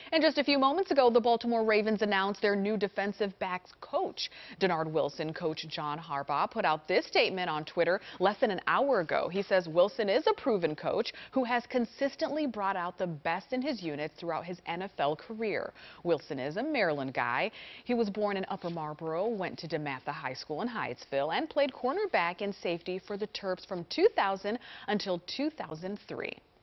And just a few moments ago, the Baltimore Ravens announced their new defensive backs coach. Dennard Wilson coach John Harbaugh put out this statement on Twitter less than an hour ago. He says Wilson is a proven coach who has consistently brought out the best in his units throughout his NFL career. Wilson is a Maryland guy. He was born in Upper Marlboro, went to DeMatha High School in Hyattsville, and played cornerback and safety for the Terps from 2000 until 2003.